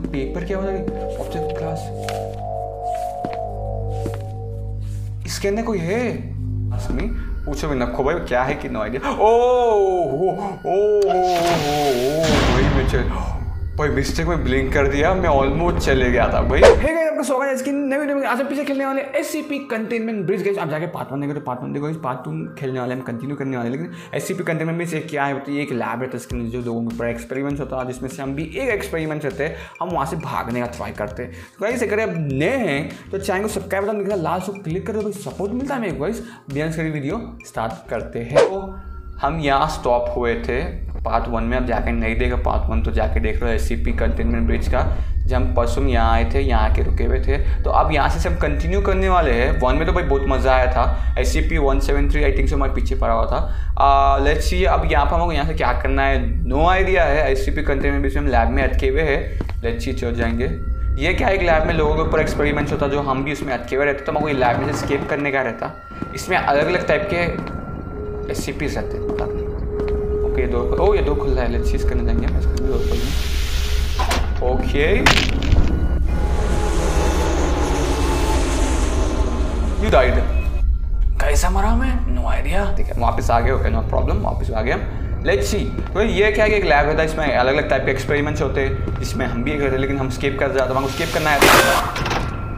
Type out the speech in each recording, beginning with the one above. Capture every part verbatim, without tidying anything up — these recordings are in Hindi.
पेपर क्या होता है? ऑब्जेक्ट क्लास, इसके अंदर कोई है? असमी पूछो भी नखो भाई क्या है कि नो आइडिया। ओ ओ ओ भाई मैं चल भाई मिस्टेक में ब्लिंक कर दिया, मैं ऑलमोस्ट चले गया था भाई। हे गाइस आपका स्वागत है इसकी नई वीडियो में। आज हम पीछे खेलने वाले एससीपी कंटेनमेंट ब्रिज। गाइस आप जाके पार्ट वन देखो तो पार्ट वन देखो, इस पार्ट टू खेलने वाले हम कंटिन्यू करने वाले। लेकिन एससीपी कंटेनमेंट ब्रिज एक क्या है बताइए? ये एक लैब है इसके जो लोगों के ऊपर एक्सपेरिमेंट्स होता है, जिसमें से हम भी एक एक्सपेरिमेंट होते हैं, हम वहाँ से भागने का ट्राई करते हैं। तो गाइस अगर आप नए हैं तो चैनल को सब्सक्राइब बटन दिख रहा है लाल सो क्लिक कर दो भाई, सपोर्ट मिलता है मेरे को। गाइस बिना इसकी वीडियो स्टार्ट करते हैं। तो हम यहाँ स्टॉप हुए थे पार्ट वन में। अब जाकर नहीं देखा पार्ट वन तो जाके देख लो एससीपी कंटेनमेंट ब्रिज का। जब हम परसों यहाँ आए थे, यहाँ के रुके हुए थे, तो अब यहाँ से हम कंटिन्यू करने वाले हैं। वन में तो भाई बहुत मज़ा आया था। SCP one seven three I think से हमारे पीछे पड़ा हुआ था। लेट्स सी अब यहाँ पर हमको यहाँ से क्या करना है, नो आइडिया है। एससीपी कंटेनमेंट ब्रिज में हम लैब में अटके हुए हैं। लेट्स सी चल जाएंगे। ये क्या एक लैब में लोगों के ऊपर एक्सपेरिमेंट्स होता, जो हम भी उसमें अटके हुए रहते, तो हमको ये लैब में से स्केप करने का रहता। इसमें अलग अलग टाइप के एस सी पीज रहते हैं, पता नहीं। ओके दो, ओ ये दो खुल रहा है। लेट्स चीज करने जाएंगे, मैं इसको भी दो खोलूँ। ओके यू डाइड, कैसा मरा मैं? No idea. ठीक है वापस आ गए। ओके नो प्रॉब्लम, वापस आ गया। Let's see. तो ये क्या है कि एक लैब होता है, इसमें अलग अलग टाइप के एक्सपेरिमेंट्स होते हैं, जिसमें हम भी एक रहते हैं, लेकिन हम स्केप कर जाते हैं। हमको स्केप करना है।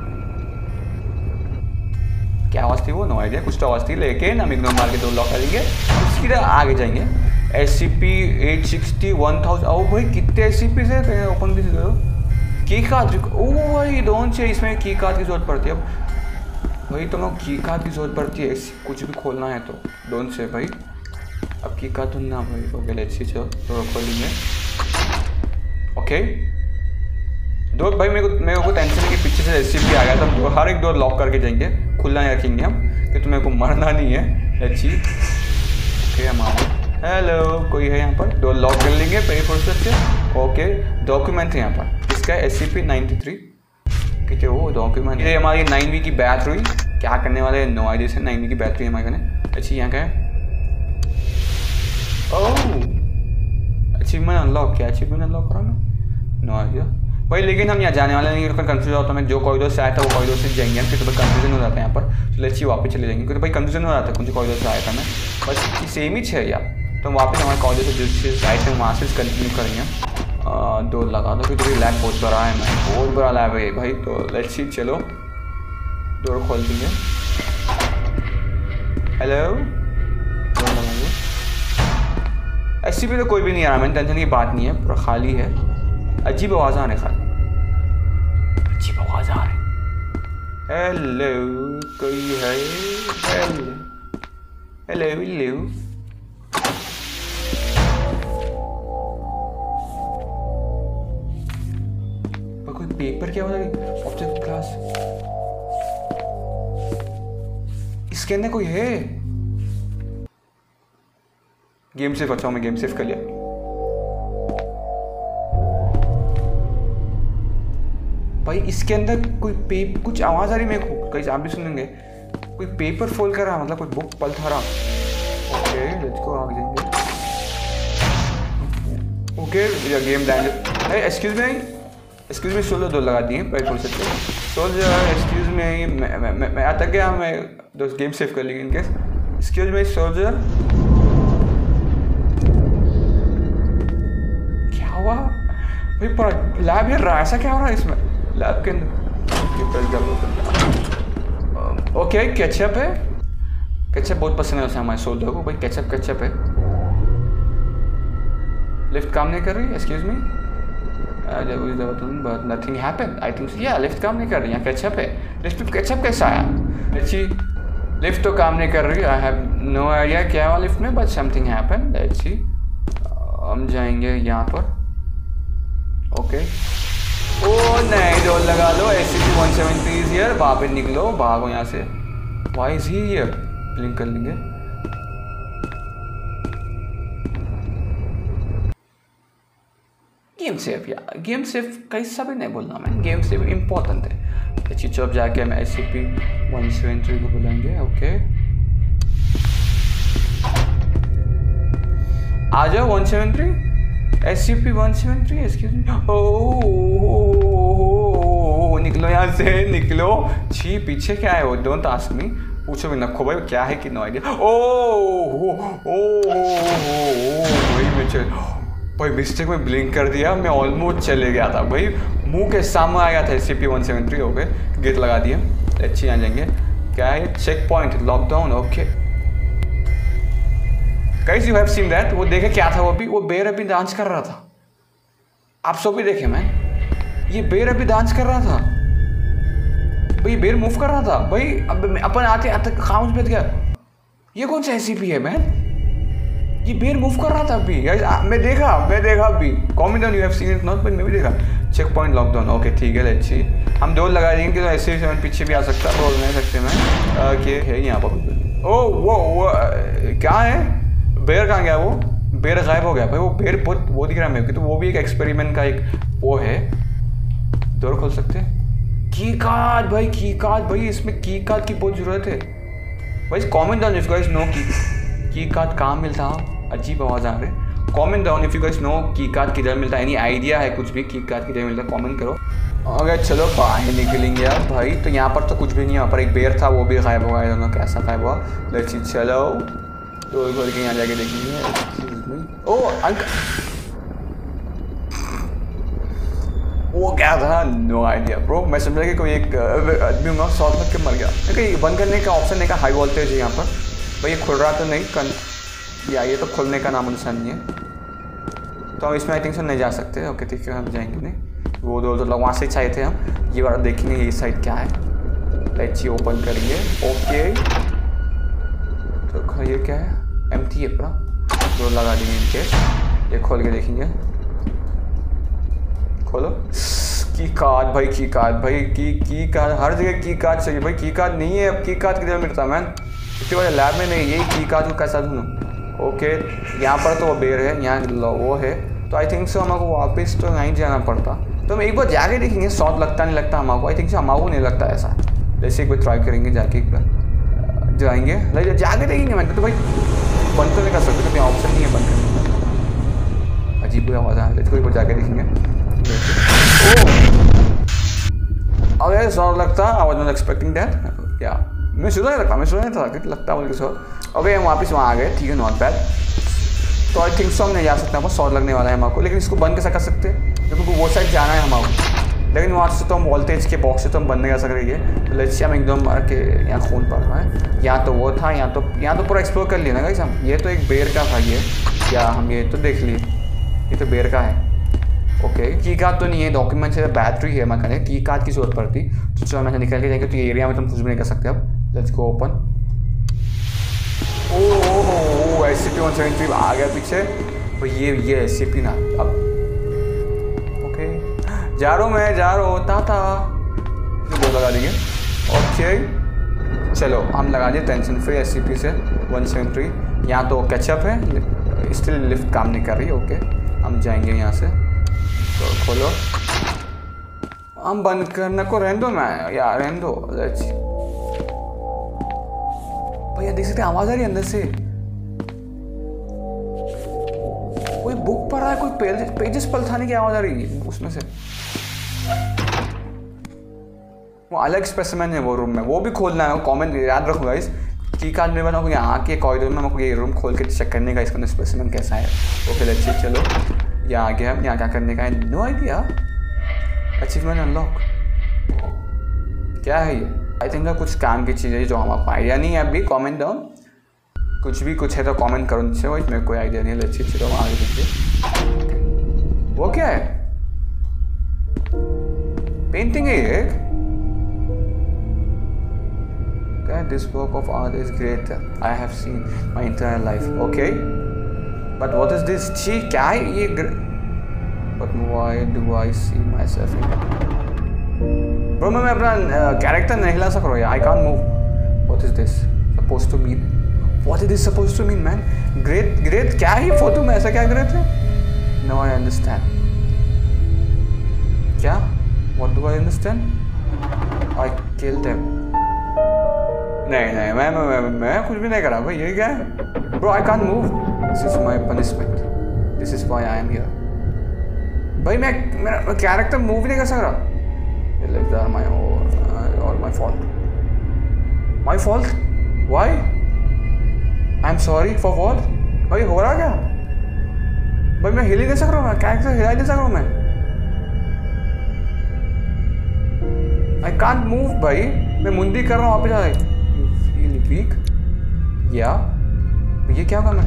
क्या आवाज़ थी वो? नो आइडिया, कुछ तो आवाज़ थी, लेकिन हम इग्नोर मार के दो लॉक करेंगे, सीधा आगे जाएंगे। S C P eight sixty one thousand. ओ भाई कितने एस सी पी है? कहीं ओपन भी करो। की कार्ड, ओ भाई डोंट से, इसमें की कार्ड की जरूरत पड़ती है। अब भाई तुम लोग की कार्ड की जरूरत पड़ती है कुछ भी खोलना है तो, डोंट से भाई। अब की कार्ड ढूंढना भाई। ओके लेट्स सी, चलो तो खोलेंगे। ओके दो भाई, मेरे को मेरे को टेंशन है कि पीछे से एस सी पी आ गया था, तो हर एक डोर लॉक करके जाएंगे, खुला नहीं रखेंगे हम, कि तुम्हें को मरना नहीं है। Let's C. ओके हम आ गए। हेलो कोई है यहाँ पर? डोर लॉक कर लेंगे पहले फुर्सत से। ओके डॉक्यूमेंट है यहाँ पर, इसका S C P ninety three ठीक है वो डॉक्यूमेंट। ये हमारी नाइन वी की बैटरी, क्या करने वाले नो आइडिया से। नाइन वी की बैटरी हमारे करने। अच्छी यहाँ का है। ओह अचीवमेंट अनलॉक, क्या अचीवमेंट अनलॉक करा मैं? नो आइडिया भाई। लेकिन हम यहाँ जाने वाले नहीं, कंफ्यूज होता है। जो कॉरिडोर से आया था वो कॉरिडोर से जाएंगे हम, क्योंकि भाई कंफ्यूजन हो जाता है यहाँ पर। तो लेट्स सी वापस चले जाएंगे, क्योंकि भाई कंफ्यूजन हो जाता है कौन से कॉरिडोर से आया था मैं। बस सेम ही है यार। तो वापस हमारे कॉरिडोर से जिस चीज़ आए थे वहाँ से कंटिन्यू करेंगे। दो लगा दो, क्योंकि लैब बहुत बड़ा है, मैं बहुत बड़ा लैब है भाई। तो लेट्स सी, चलो डोर खोल देंगे। हेलो डोर लगाइए। ऐसी भी तो कोई भी नहीं आ रहा, मैंने टेंशन की बात नहीं है, पूरा खाली है। अजीब आवाज़ आ रही, खाली अजीब आवाज़ आ रही। हेलो कोई है? Hello hello hello. कोई पेपर क्या होता है? ऑब्जेक्ट क्लास, इसके अंदर कोई है? Game save. अच्छा मैं गेम सेव कर लिया। भाई इसके अंदर कोई पे कुछ आवाज़ आ रही मेरे को, कहीं आप भी सुनेंगे। कोई पेपर फोल्ड कर रहा, मतलब कोई बुक पलटा रहा। ओके लेट्स गो, आगे जाएंगे। ओके ये game down. Excuse me, excuse me, soldier दो लगा दिए भाई फुल सकते। सोल्जर एक्सक्यूज मी, मैं मैं मैं आता गया, मैं दोस्त गेम सेव कर लेंगे इनकेस। Excuse me soldier. क्या हुआ भाई? पूरा लैब हिल रहा है, ऐसा क्या हो रहा है इसमें लैब के अंदर? ओके केचप है, केचप बहुत पसंद है उसे हमारे सोल्जर को भाई। केचप केचप है। लिफ्ट काम नहीं कर रही। Excuse me, but nothing happened I think. या लिफ्ट काम नहीं कर रही, यहाँ केचप है। लिफ्ट पे केचप कैसा आया? Let's see. लिफ्ट तो काम नहीं कर रही, आई हैव नो आइडिया क्या हुआ लिफ्ट में, but something happened. Let's see. हम जाएंगे यहाँ पर। ओके ओ नहीं डोर लगा लो। S C P one seventy is here, वापस निकलो, भागो यहाँ से। Why is he here? Blink कर लेंगे। गेम सेव यार, गेम सेव कैसा भी नहीं बोलना मैं, गेम सेव इम्पोर्टेंट है। अच्छी चौप जाके हम S C P one seven three को बुलाएंगे। ओके आ जाओ one seven three. S C P one seven three excuse me. Oh निकलो यहाँ से निकलो। छी पीछे क्या है वो? Don't ask me. पूछो भी नखो भाई क्या है कि नो आइडिया। ओह भाई मैं चल भाई मिस्टेक में ब्लिंक कर दिया। मैं ऑलमोस्ट चले गया था भाई, मुंह के सामने आ गया था। S C P one seven three हो गए, गेट लगा दिया। अच्छी आ जाएंगे। क्या है? Checkpoint lockdown. Okay guys you have seen that. वो देखे क्या था? वो भी वो बेर अभी डांस कर रहा था। आप सब भी देखे मैन, ये बेर अभी डांस कर रहा था भाई। बेर मूव कर रहा था भाई। अब अपन आते आते खामोश बैठ गया। ये कौन सा एससीपी है मैन? ये बेर मूव कर रहा था अभी। मैं देखा मैं देखा अभी comment on you have seen it not, but मैं भी देखा। Check point lockdown. ओके ठीक है लेट्स सी। हम दो लगा देंगे तो ऐसे सेवन पीछे भी आ सकता है, बोल नहीं सकते मैं। ओके है यहाँ पर। ओ वो वो क्या है? बेर कहाँ गया? वो बेर गायब हो गया भाई। वो बेर बहुत वो दिख रहा है मेरे को, तो वो भी एक एक्सपेरिमेंट का एक वो है। डोर खोल सकते हैं। की कार्ड भाई, की कार्ड भाई, इसमें की कार्ड की बहुत ज़रूरत है भाई। Comment down if you guys know key key card कहाँ मिलता है। अजीब आवाज़ आ रही है। Comment down if you guys know key card किधर मिलता है। एनी आइडिया है कुछ भी की कार्ड किधर मिलता है? कमेंट करो। अगर चलो बाहर निकलेंगे यार भाई। तो यहाँ पर तो कुछ भी नहीं है। यहाँ पर एक बेर था, वो भी गायब हो गया। दोनों कैसा गायब हुआ? Let's see. चलो तो खोल के यहाँ जाके देखेंगे। ओ अंकल वो क्या था? No idea bro. मैं समझा कि कोई एक आदमी होगा शॉर्ट लग के मर गया। देखिए बंद करने का ऑप्शन नहीं का, हाई वोल्टेज है यहाँ पर भाई। ये खुल रहा तो नहीं कन या ये तो खुलने का नाम निशान नहीं है। तो हम इसमें आई थिंक से नहीं जा सकते। ओके ठीक है हम जाएंगे नहीं। वो दो दो लोग वहाँ से चाहिए थे हम। ये वाला देखेंगे ये साइड क्या है। लेट्स सी ओपन करिए। ओके तो ये क्या है? एम्प्टी है पूरा। दो लगा देंगे इनके। ये खोल के देखेंगे। खोलो। की कार्ड भाई, की कार्ड भाई, की की कार्ड हर जगह की कार्ड चाहिए भाई। की कार्ड नहीं है। अब की कार्ड किधर मिलता है मैन? इसके बाद लैब में नहीं। यही की कार्ड को कैसा ढूंढूं? ओके यहाँ पर तो वो बेर है, यहाँ वो है। तो आई थिंक सो हमको वापस तो नहीं जाना पड़ता। तो हम एक बार जाके देखेंगे शॉट लगता नहीं लगता हमको। आई थिंक सो हमको नहीं लगता ऐसा। जैसे एक बार ट्राई करेंगे जाके एक बार जाएंगे लाइक जाके देखेंगे। मैं तो भाई बंद तो नहीं कर सकते, तो ऑप्शन नहीं है बंद करने का। अजीब आवाज़ आ रही है। कोई जाके देखेंगे। अरे शॉट लगता। I was not expecting that. क्या मैं सुना नहीं लगता मैं सुना नहीं था कि लगता मुझे शॉट। ओके हम वापस वहाँ आ गए। ठीक है नॉट बैड। तो आई थिंक सो हम नहीं जा सकते। हमको शॉट लगने वाला है हमको, लेकिन इसको बंद कैसे कर सकते हैं? क्योंकि वो साइड जाना है हमको, लेकिन वहाँ से तो हम वोल्टेज के बॉक्स से तो हम बंद नहीं कर सक रही है। तो लेट्स सी हम एकदम मार के यहाँ खून पड़ रहा है। यहाँ तो वो था, यहाँ तो यहाँ तो पूरा एक्सप्लोर कर लिया ना गाइस हम। ये तो एक बेर का था ये, या हम ये तो देख लिए। ये तो बेर का है। ओके की कार्ड तो नहीं है, डॉक्यूमेंट से बैटरी है। मैं कहने की कार्ड की जरूरत पड़ती तो चलो मैं निकल के जाएंगे। तो ये एरिया में तुम कुछ भी नहीं कर सकते। अब let's go open. Oh S C P one seven three आ गया पीछे। तो ये ये एस सी पी ना अब। ओके जा रहा हूँ मैं, जा रहा हूँ ताता। दो लगा देंगे। ओके चलो हम लगा दिए tension free S C P से वन सेवन थ्री। यहाँ तो कैचअप है, स्टिल लिफ्ट काम नहीं कर रही। ओके हम जाएंगे यहाँ से। तो खोलो। हम बंद करने को रहने दो मैं यार, रहने दो। भैया देख सकते आवाज आ रही है अंदर से। कोई बुक पढ़ रहा है, कोई पेजेस पेजेस पलटाने की आवाज आ रही है उसमें से। वो अलग स्पेसिमेन है वो रूम में, वो भी खोलना है। कमेंट याद रखो गाइस। की कार्ड मेरे बनाओ यहाँ के कॉरिडोर में हमको ये रूम खोल के चेक करने का इसका स्पेसिमेन कैसा है। Okay let's see. चलो यहाँ आगे हम यहाँ क्या करने का है? No idea. अचीवमेंट अनलॉक क्या है ये? आई थिंक कुछ काम की चीज़ है जो हमारा आइडिया नहीं है अभी। कमेंट डाउन कुछ भी कुछ है तो कमेंट करो नीचे। वो इसमें कोई आइडिया नहीं है। Let's see. चलो आगे देखिए वो क्या है? पेंटिंग है ये। This work of art is great. I have seen my entire life. Okay, but what is this? जी क्या है ये? But why do I see myself in it? Bro मैं अपना कैरेक्टर नहीं हिला सक रहा हूँ। I can't move. What is this supposed to mean? What is this supposed to mean, man? Great, great क्या है फोटो में? ऐसा क्या कर रहे थे? No, I understand. क्या? What do I understand? I killed him. नहीं नहीं मैं मैं मैं, मैं कुछ भी नहीं करा भाई। ये क्या है? Bro I can't move. This is my punishment. This is why I am here. भाई मैं मेरा कैरेक्टर मूव नहीं कर सक रहा। माई और my fault my fault why I am sorry for what. भाई हो रहा क्या भाई? मैं हिल ही नहीं सक रहा हूँ, मैं कैरेक्टर हिला ही नहीं सक रहा हूँ मैं। आई कांट मूव भाई, मैं मुंडी कर रहा हूँ वापस आ। यू फील वीक या ये क्या होगा? मैं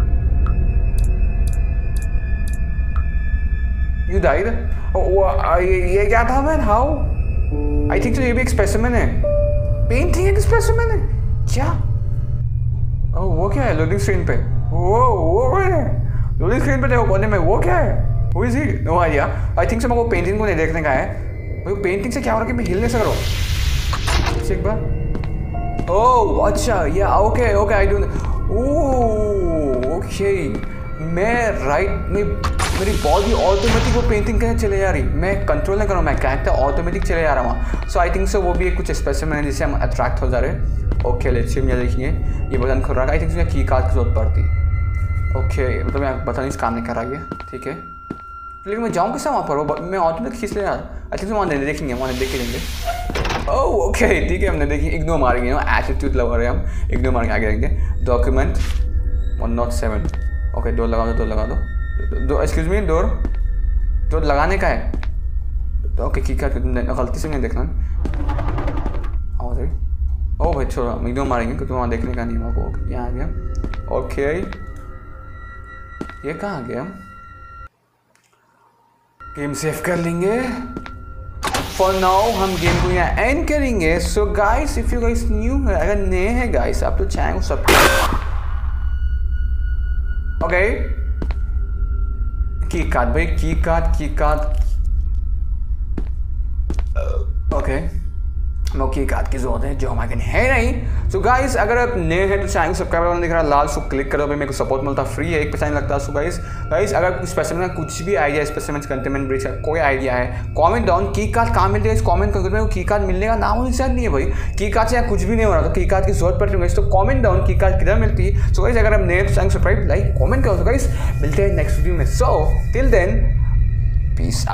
यू डाइड। ये क्या था मैन? हाउ? आई थिंक ये भी एक स्पेसिमेन है। पेंटिंग एक स्पेसिमेन है क्या? ओह वो क्या है लोडिंग स्क्रीन पे? वो वो लोडिंग स्क्रीन पे देखो कोने में, वो क्या है? Who is he? No idea. I think से मेरे को पेंटिंग को नहीं देखने का है। भाई पेंटिंग से क्या हो रहा है कि मैं हिल नहीं सक रहा हूँ? एक बार। ओह अच्छा या okay okay I don't. Oh okay मैं राइट में मेरी बॉडी ऑटोमेटिक वो पेंटिंग करने चले जा रही, मैं कंट्रोल नहीं कर रहा हूँ, मैं कैरेक्टर ऑटोमेटिक चले जा रहा हूँ। सो आई थिंक सो वो भी एक कुछ स्पेसिमेन है जिससे हम अट्रैक्ट हो जा रहे हैं। ओके लेट्स सी, मुझे देखिए ये बटन खुल रहा है। आई थिंक मुझे की कार्ड की जरूरत पड़ती। ओके मतलब मैं बटन इस काम नहीं कर रहा है, ठीक है। लेकिन मैं जाऊँ किससे वहाँ पर? वो मैं ऑटोमेटिक खींच ले यार। आई थिंक वहाँ नहीं देखेंगे, वहाँ नहीं देख के लेंगे। ओह ओके ठीक है, हमने देखी इग्नोर मारेंगे ना, एटीट्यूड लगा रहे हैं हम, इग्नोर मार के आगे रहेंगे। Document one not seven. Okay door लगा दो, डोर लगा दो, दो एक्सक्यूज मी डोर डोर लगाने का है। ओके की क्या गलती से नहीं देखना। ओ भाई छोड़ो हम इग्नोर मारेंगे क्योंकि वहाँ देखने का नहीं है। ओके यहाँ आ गया। ओके ये कहाँ आ गया? गेम सेव कर लेंगे। फॉर नाउ हम गेम को यहाँ एंड करेंगे। So guys if you guys new है, अगर नए हैं गाइस आप तो चैनल को सब्सक्राइब। ओके की कार्ड भाई, key card key card. Okay no key card की जरूरत है जो हमारे है नहीं। सो गाइस अगर आप नए हैं तो चैनल को सब्सक्राइब करना दिख रहा है लाल, सो क्लिक करो भाई, मेरे को सपोर्ट मिलता फ्री है, एक पैसा नहीं लगता। सो गाइस गाइस अगर स्पेसिमेन का कुछ भी आइडिया है, स्पेसिमेन कंटेनमेंट ब्रिज का कोई आइडिया है, कमेंट डाउन। की कार्ड कहाँ मिलते हैं इस कमेंट करके, मेरे को की कार्ड मिलने का नाम निशान नहीं है भाई। की कार्ड से यहाँ कुछ भी नहीं हो रहा, तो की कार्ड की जरूरत पड़ती है तो कमेंट डाउन की कार्ड किधर मिलती है। सो गाइस अगर आप नए तो चैनल सब्सक्राइब लाइक कमेंट करो। सो गाइस मिलते हैं नेक्स्ट वीडियो में। So till then piece.